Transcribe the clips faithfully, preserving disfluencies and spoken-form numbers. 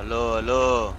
Aló, aló.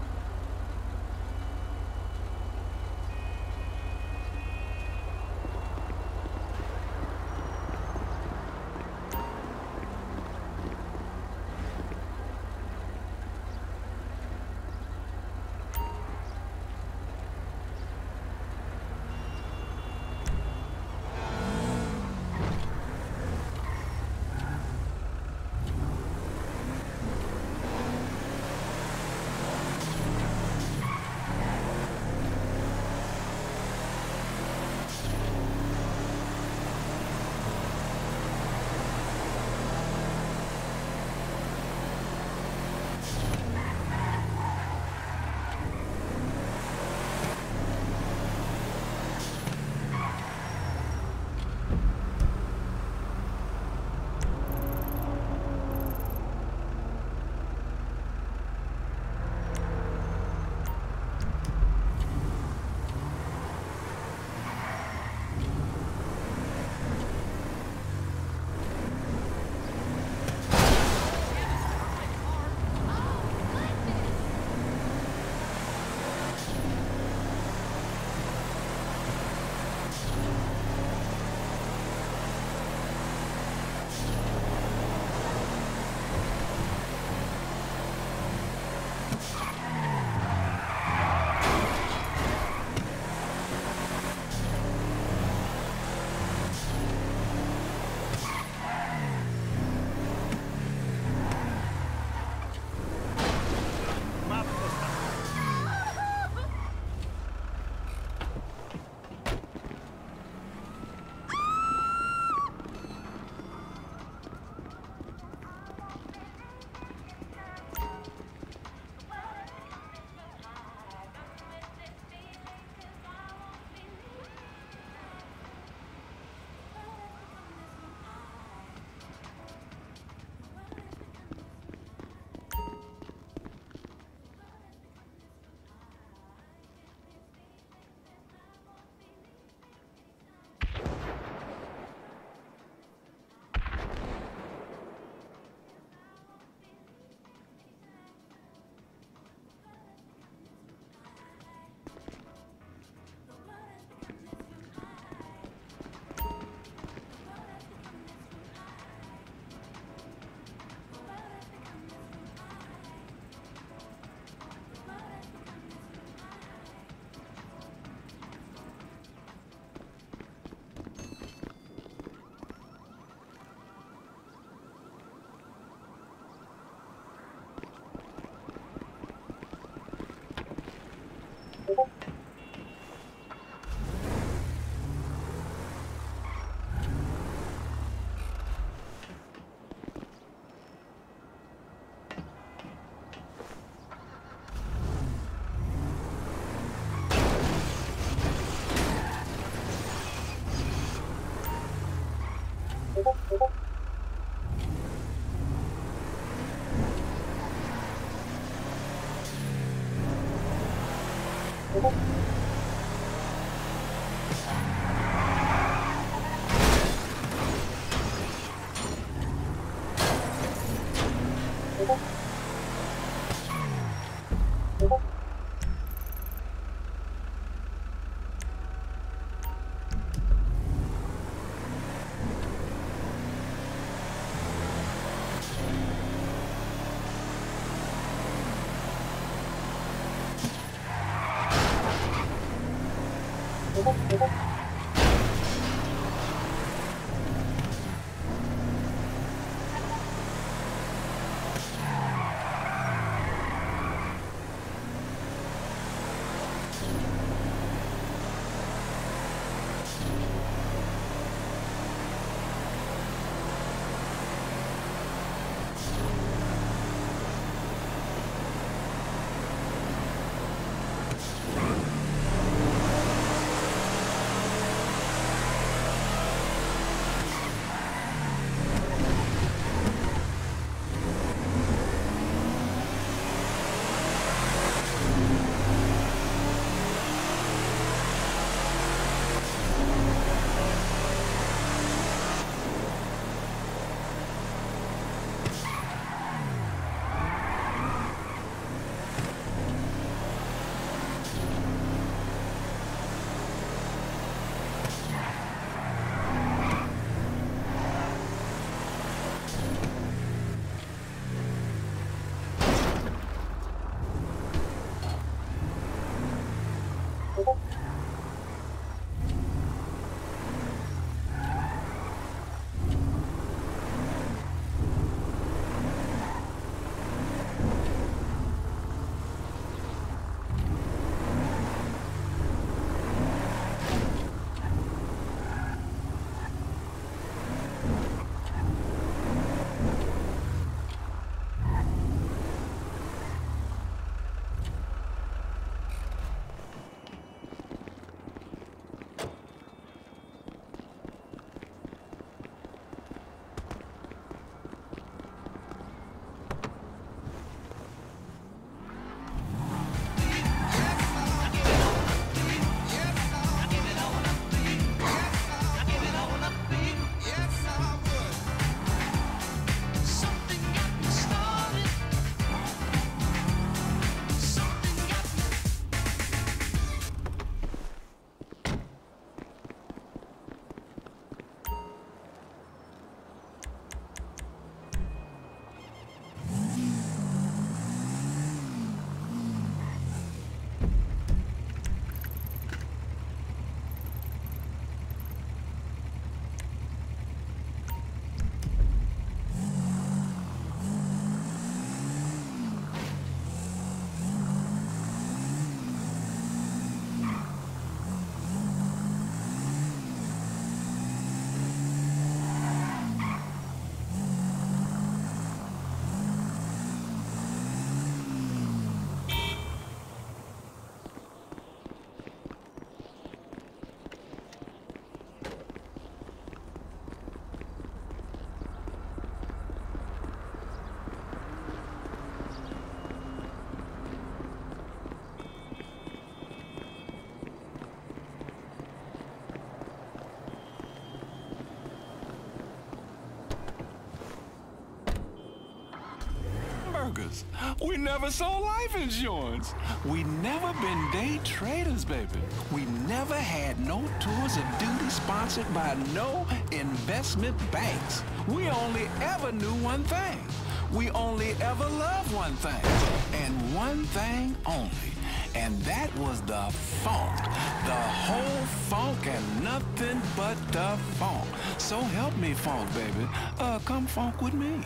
dealers. We never sold life insurance. We never been day traders, baby. We never had no tours of duty sponsored by no investment banks. We only ever knew one thing. We only ever loved one thing, and one thing only. And that was the funk. The whole funk and nothing but the funk. So help me, funk, baby. Uh, come funk with me.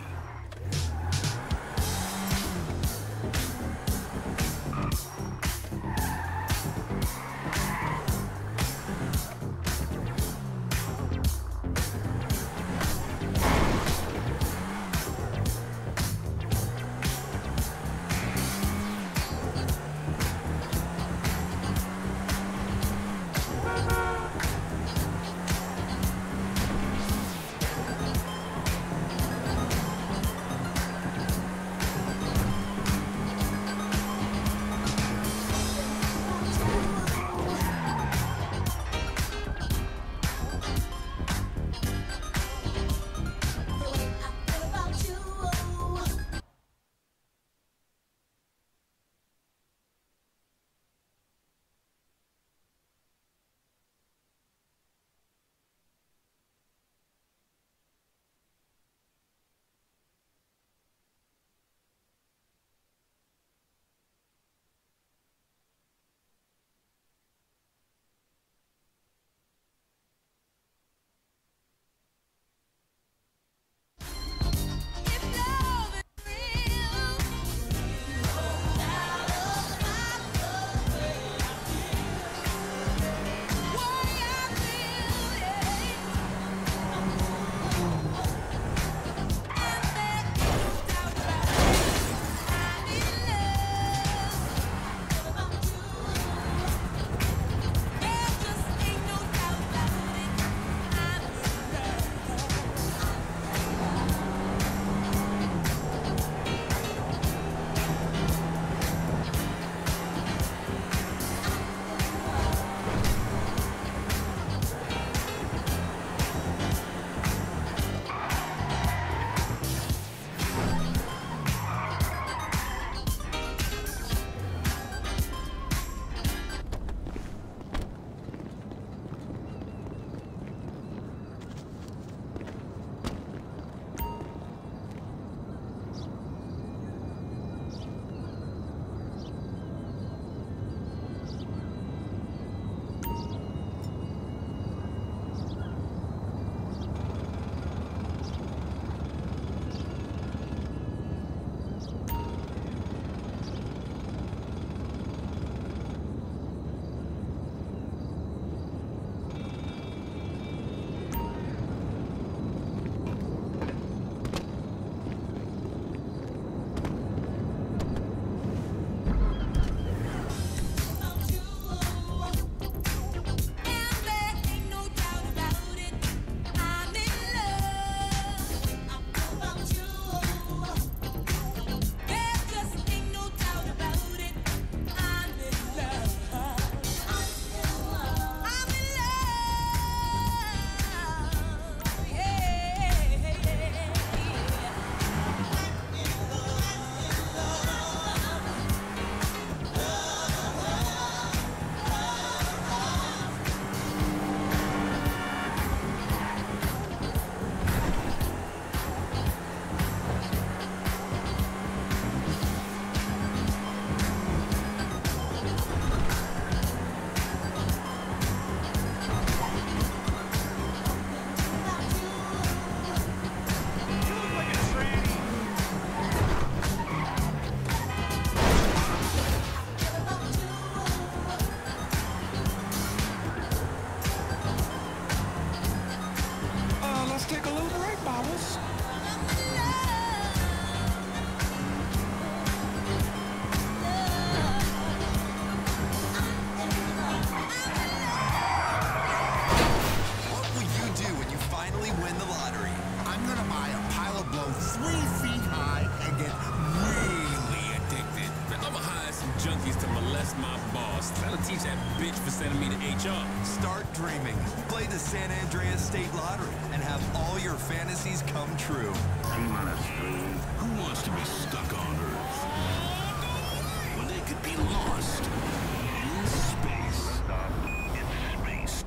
bitch for sending me to H R. Start dreaming. Play the San Andreas State Lottery and have all your fantasies come true. Who wants to be stuck on Earth when they could be lost in space? In space.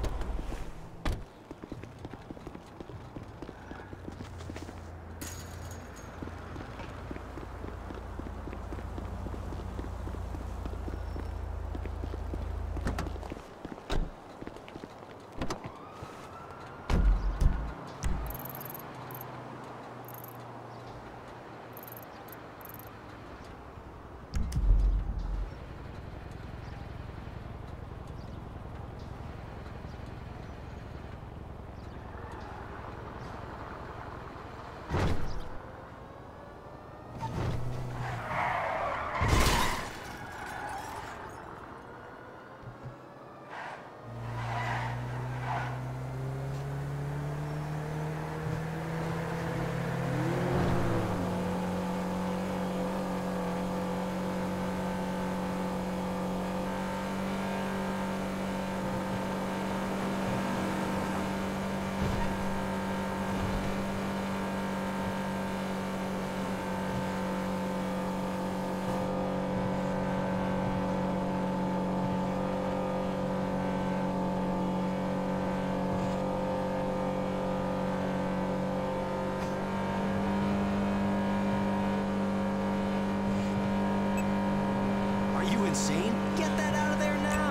Insane? Get that out of there now!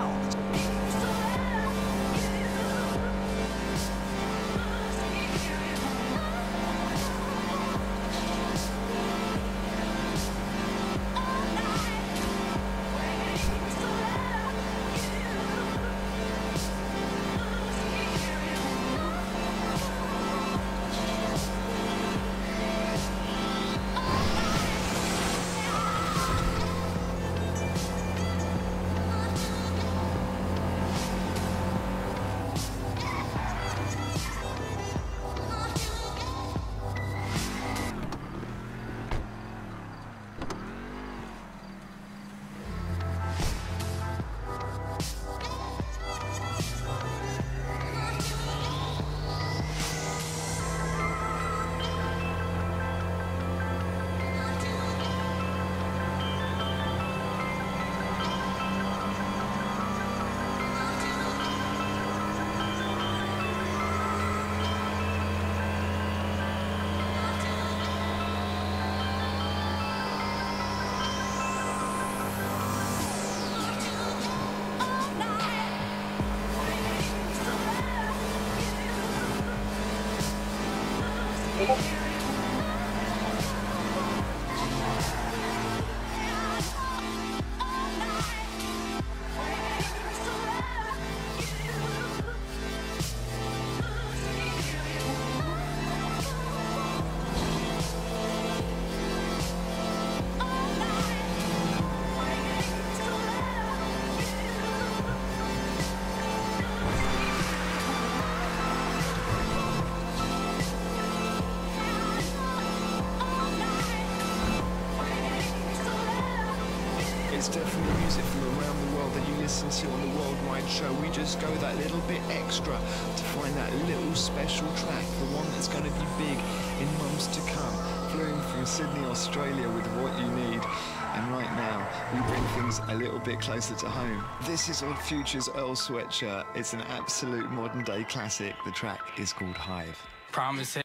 It's definitely music from around the world that you listen to on the Worldwide Show. We just go that little bit extra to find that little special track, the one that's going to be big in months to come. Flew from Sydney, Australia with What You Need. And right now, we bring things a little bit closer to home. This is Odd Future's Earl Sweatshirt. It's an absolute modern day classic. The track is called Hive. Promise it.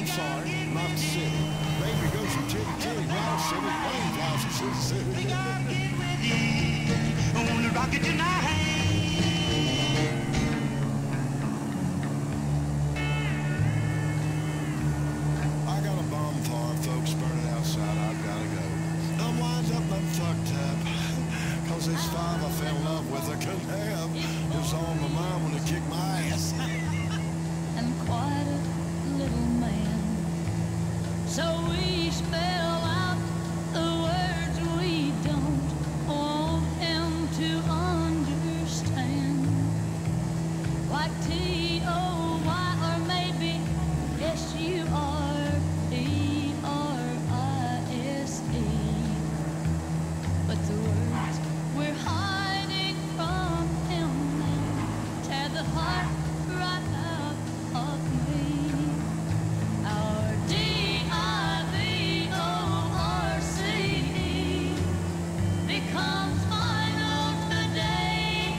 I'm sorry, not the city. Baby goes from city to city, now city, plane flies from city to city. Think I'll get with you on the rocket tonight. I got a bonfire, folks burning outside, I've gotta go. I'm wind up, I'm fucked up. Cause this five I fell in love with, I couldn't have. It was on my mind when they kicked my ass. And quite a little man. So we spell out the words we don't want him to understand. Like T O Y or maybe S U R E R I S E. But the words we're hiding from him now tear the heart right out of me. Our D I V O R C E becomes final today.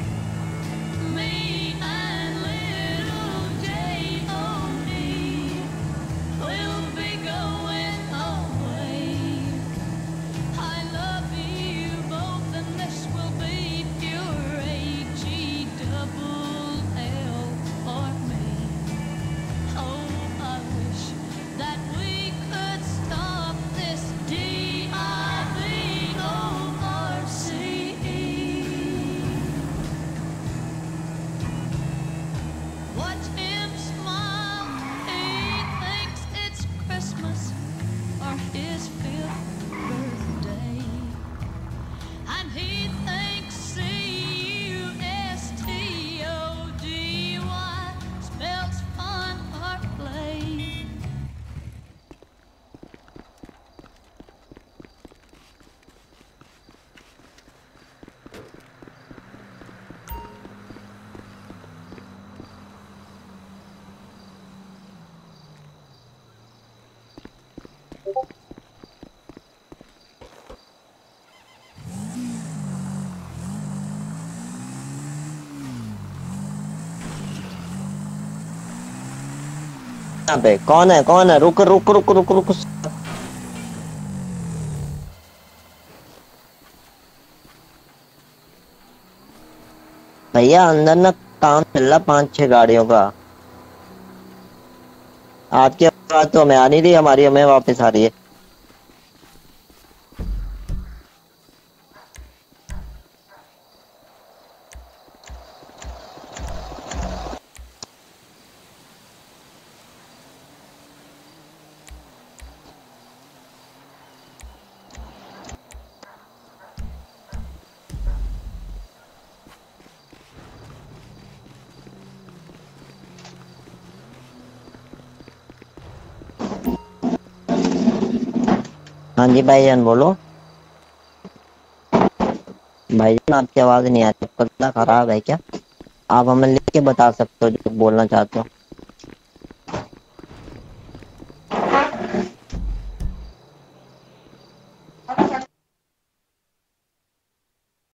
Me and little J O D will be going away. I love you both and this will be pure H E double L for me. Oh, I wish that we could stop this D I V O R C E. Watch him smile, he thinks it's Christmas or his fifth birthday. And he thinks C U S T O D Y spells fun or play. यहाँ पे कौन है कौन है रुक रुक रुक रुक रुक भैया अंदर ना काम चल रहा पांच छह गाड़ियों का। आपकी आवाज तो हमें आ नहीं रही, हमारी हमें वापस आ रही है। हाँ जी भाईजान बोलो। भाईजान आपकी आवाज नहीं आ रही, पता खराब है क्या? आप हमें लिख के बता सकते हो जो बोलना चाहते हो।